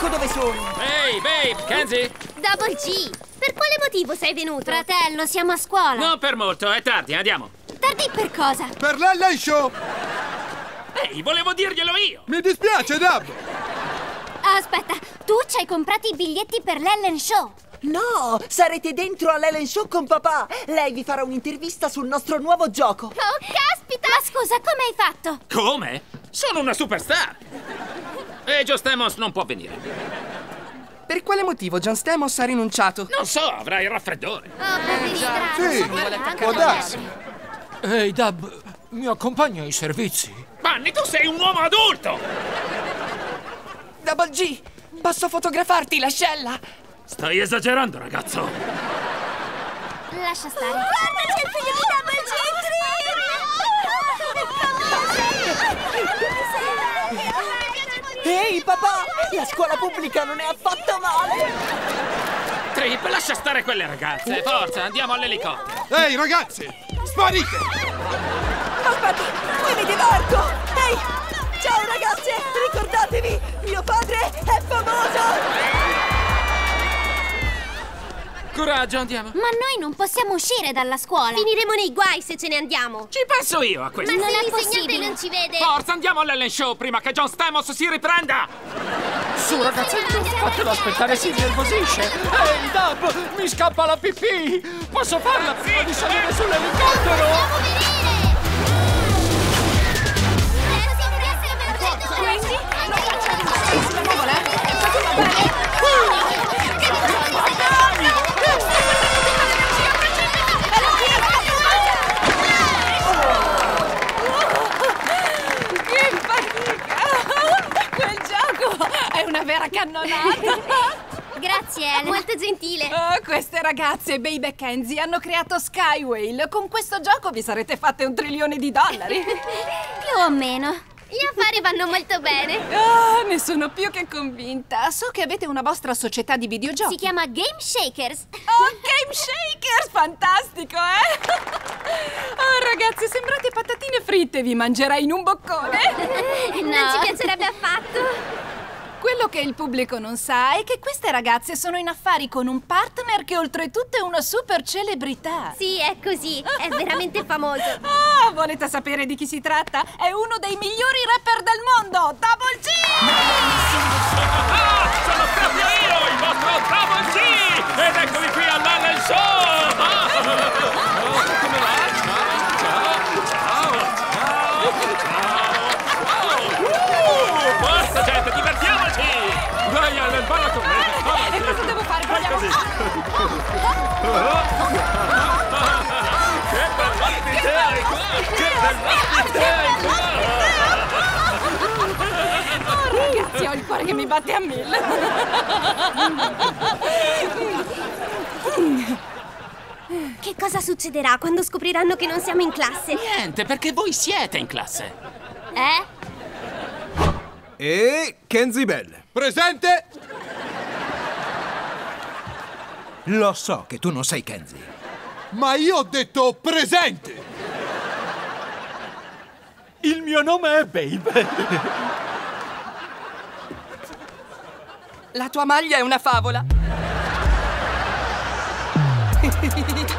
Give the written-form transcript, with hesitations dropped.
Ecco dove sono! Ehi, babe, Kenzie? Double G, per quale motivo sei venuto? Fratello, siamo a scuola. Non per molto, è tardi, andiamo. Tardi per cosa? Per l'Ellen Show! Ehi, volevo dirglielo io! Mi dispiace, Dab! Aspetta, tu ci hai comprato i biglietti per l'Ellen Show? No, sarete dentro all'Ellen Show con papà. Lei vi farà un'intervista sul nostro nuovo gioco. Oh, caspita! Ma scusa, come hai fatto? Come? Sono una superstar! E Joe Stamos non può venire. Per quale motivo John Stamos ha rinunciato? Non so, avrà il raffreddore. Oh, poveri strani. Sì, può darsi. Ehi, Dab, mi accompagna ai servizi? Manny, tu sei un uomo adulto! Double G, posso fotografarti l'ascella? Stai esagerando, ragazzo! Lascia stare. Guarda, c'è il figlio di Double G! Ehi, papà! La scuola pubblica non è affatto male! Trip, lascia stare quelle ragazze. Forza, andiamo all'elicottero. Ehi, ragazzi! Sparite! Aspetta, poi mi diverto! Ehi! Ciao ragazze! Ricordatevi, mio padre è famoso! Coraggio, andiamo. Ma noi non possiamo uscire dalla scuola. Finiremo nei guai se ce ne andiamo. Ci penso io a questo. Ma non è possibile, non ci vede. Forza, andiamo all'Ellen Show prima che John Stamos si riprenda! Su, ragazzi, fatelo aspettare, si nervosisce. Ehi, Dab, mi scappa la pipì. Posso farla prima di salire sull'elicottero? È una vera cannonata! Grazie, Ellen. Molto gentile. Oh, queste ragazze, Babe e Kenzie, hanno creato Skywhale. Con questo gioco vi sarete fatte $1 trilione. Più o meno. Gli affari vanno molto bene. Oh, ne sono più che convinta. So che avete una vostra società di videogiochi. Si chiama Game Shakers. Oh, Game Shakers! Fantastico, eh? Oh, ragazze, sembrate patatine fritte. Vi mangerai in un boccone. Non ci piacerebbe affatto. Quello che il pubblico non sa è che queste ragazze sono in affari con un partner che oltretutto è una super celebrità. Sì, è così. È veramente famoso. Ah, volete sapere di chi si tratta? È uno dei migliori rapper del mondo, Double G! Sono proprio io, il vostro Double G! Ed eccomi qui all'Ellen Show! Come va? Forza, gente, divertiamoci! Dai, Ellen, balla con me! E cosa devo fare? Vogliamo... Così. Che bell'ospite hai qua! Che bell'ospite hai qua! Oh, ragazzi, ho il cuore che mi batte a 1000. Che cosa succederà quando scopriranno che non siamo in classe? Niente, perché voi siete in classe! E Kenzie Bell. Presente? Lo so che tu non sei Kenzie. Ma io ho detto presente! Il mio nome è Babe. La tua maglia è una favola.